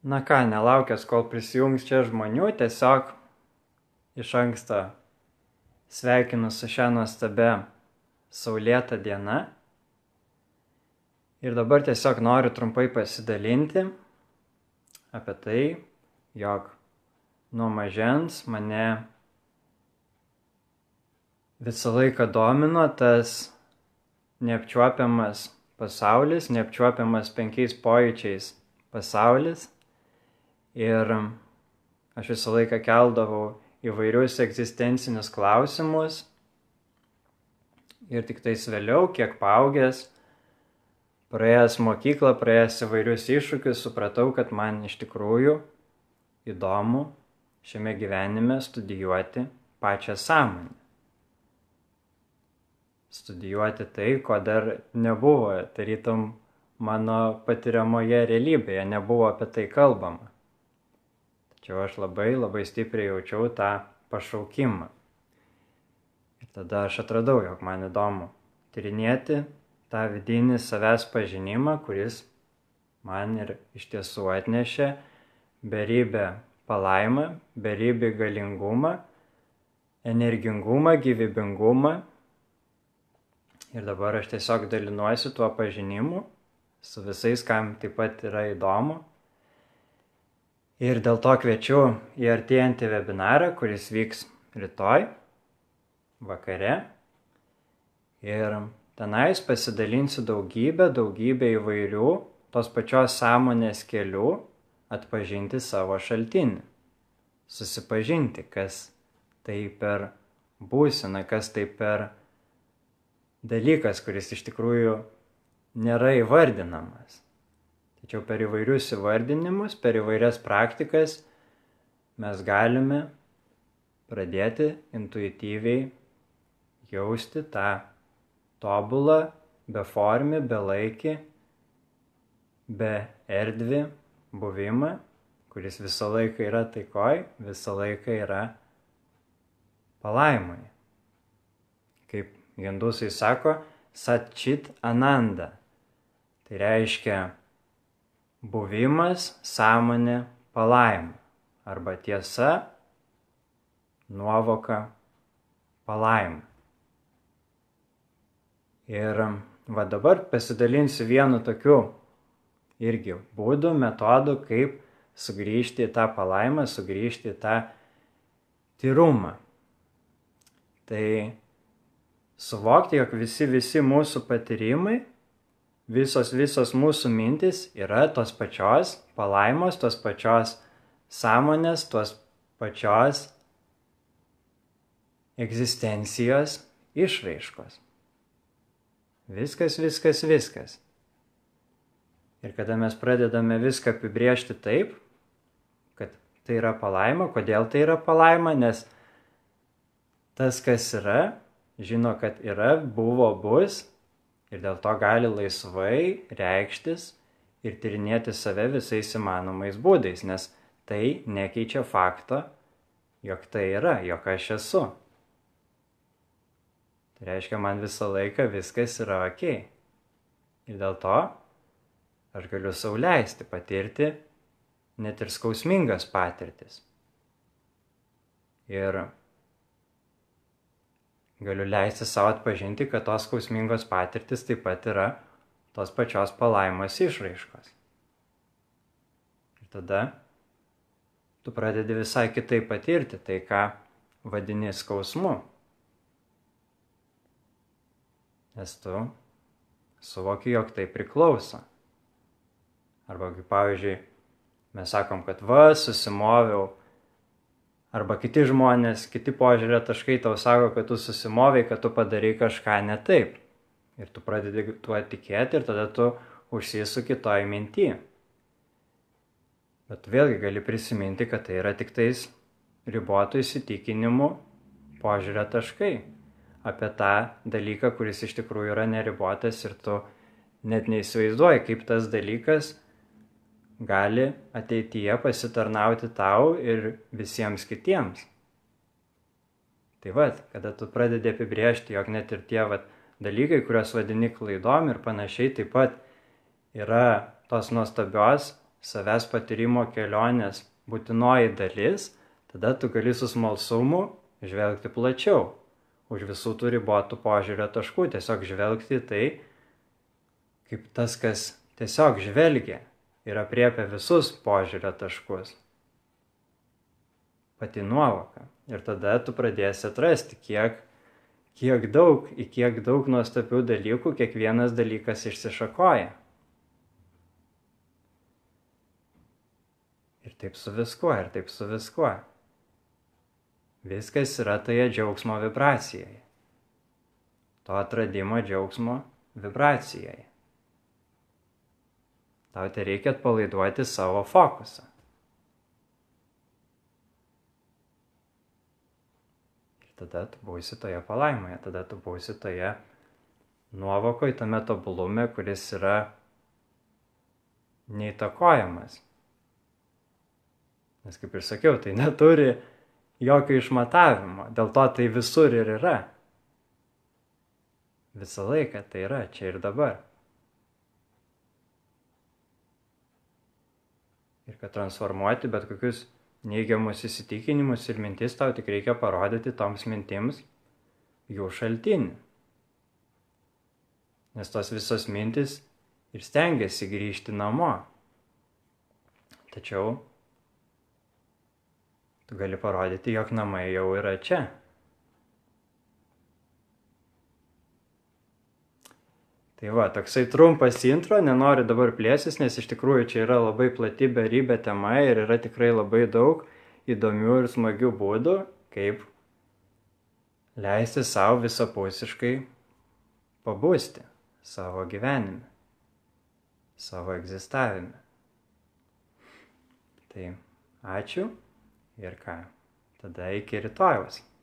Na ką, nelaukęs, kol prisijungs čia žmonių, tiesiog iš anksto sveikinu su šią nuostabę saulėtą dieną. Ir dabar tiesiog noriu trumpai pasidalinti apie tai, jog nuo mažens mane visą laiką domino tas neapčiuopiamas pasaulis, neapčiuopiamas 5 pojūčiais pasaulis. Ir aš visą laiką keldavau įvairius egzistencinius klausimus. Ir tik tais vėliau, kiek paaugęs, praėjęs mokyklą, praėjęs įvairius iššūkius, supratau, kad man iš tikrųjų įdomu šiame gyvenime studijuoti pačią sąmonę. Studijuoti tai, ko dar nebuvo, tarytum mano patiriamoje realybėje, nebuvo apie tai kalbama. Tačiau aš labai stipriai jaučiau tą pašaukimą. Ir tada aš atradau, jog man įdomu tyrinėti tą vidinį savęs pažinimą, kuris man ir iš tiesų atnešė beribę palaimą, beribį galingumą, energingumą, gyvybingumą. Ir dabar aš tiesiog dalinuosi tuo pažinimu su visais, kam taip pat yra įdomu. Ir dėl to kviečiu į artėjantį webinarą, kuris vyks rytoj vakare. Ir tenais pasidalinsiu daugybę įvairių tos pačios sąmonės kelių atpažinti savo šaltinį. Susipažinti, kas tai per būsena, kas tai per dalykas, kuris iš tikrųjų nėra įvardinamas. Tačiau per įvairius įvardinimus, per įvairias praktikas mes galime pradėti intuityviai jausti tą tobulą, beformį, belaikį, beerdvį buvimą, kuris visą laiką yra taikoj, visą laiką yra palaimoje. Kaip hindusai sako, Sat Chit Ananda. Tai reiškia buvimas, sąmonė, palaima. Arba tiesa, nuovoka, palaima. Ir va dabar pasidalinsiu vienu tokiu irgi būdu, metodu, kaip sugrįžti į tą palaimą, sugrįžti į tą tyrumą. Tai suvokti, jog visi mūsų patyrimai, visos mūsų mintis yra tos pačios palaimos, tos pačios sąmonės, tos pačios egzistencijos išraiškos. Viskas. Ir kada mes pradedame viską apibrėžti taip, kad tai yra palaima, kodėl tai yra palaima, nes tas, kas yra, žino, kad yra, buvo, bus ir dėl to gali laisvai reikštis ir tyrinėti save visais įmanomais būdais, nes tai nekeičia fakto, jog tai yra, jog aš esu. Tai reiškia, man visą laiką viskas yra okei. Ir dėl to aš galiu sau leisti patirti net ir skausmingas patirtis. Ir galiu leisti savo atpažinti, kad tos skausmingos patirtis taip pat yra tos pačios palaimos išraiškos. Ir tada tu pradedi visai kitaip patirti tai, ką vadini skausmu. Nes tu suvoki, jog tai priklauso. Arba kaip pavyzdžiui, mes sakom, kad susimoviau. Arba kiti žmonės, kiti požiūrio taškai tau sako, kad tu susimovei, kad tu padarai kažką ne taip. Ir tu pradedi tuo tikėti ir tada tu užsisuki toj minty. Bet vėlgi gali prisiminti, kad tai yra tik tais ribotų įsitikinimų požiūrio taškai apie tą dalyką, kuris iš tikrųjų yra neribotas ir tu net neįsivaizduoji, kaip tas dalykas gali ateityje pasitarnauti tau ir visiems kitiems. Tai kada tu pradedi apibrėžti, jog net ir tie dalykai, kuriuos vadini klaidom ir panašiai, taip pat yra tos nuostabios savęs patyrimo kelionės būtinoji dalis, tada tu gali su smalsumu žvelgti plačiau. Už visų tų ribotų požiūrio taškų tiesiog žvelgti tai, kaip tas, kas tiesiog žvelgia ir apriepia visus požiūrio taškus. Pati nuovoka. Ir tada tu pradėsi atrasti, kiek daug nuostabių dalykų kiekvienas dalykas išsišakoja. Ir taip su viskuo. Viskas yra toje džiaugsmo vibracijoje. To atradimo džiaugsmo vibracijoje. Tau tai reikia atpalaiduoti savo fokusą. Ir tada tu būsi toje palaimoje, tada tu būsi toje nuovokoje, tame tobulume, kuris yra neįtakojamas. Nes kaip ir sakiau, tai neturi jokio išmatavimo, dėl to tai visur ir yra. Visą laiką tai yra, čia ir dabar. Ir kad transformuoti bet kokius neigiamus įsitikinimus ir mintis, tau tik reikia parodyti toms mintims jų šaltinį. Nes tos visos mintis ir stengiasi grįžti namo. Tačiau tu gali parodyti, jog namai jau yra čia. Tai va, toksai trumpas intro, nenoriu dabar plėsis, nes iš tikrųjų čia yra labai plati beribė tema ir yra tikrai labai daug įdomių ir smagių būdų, kaip leisti savo visapusiškai pabusti savo gyvenime, savo egzistavime. Tai ačiū ir ką, tada iki rytojaus.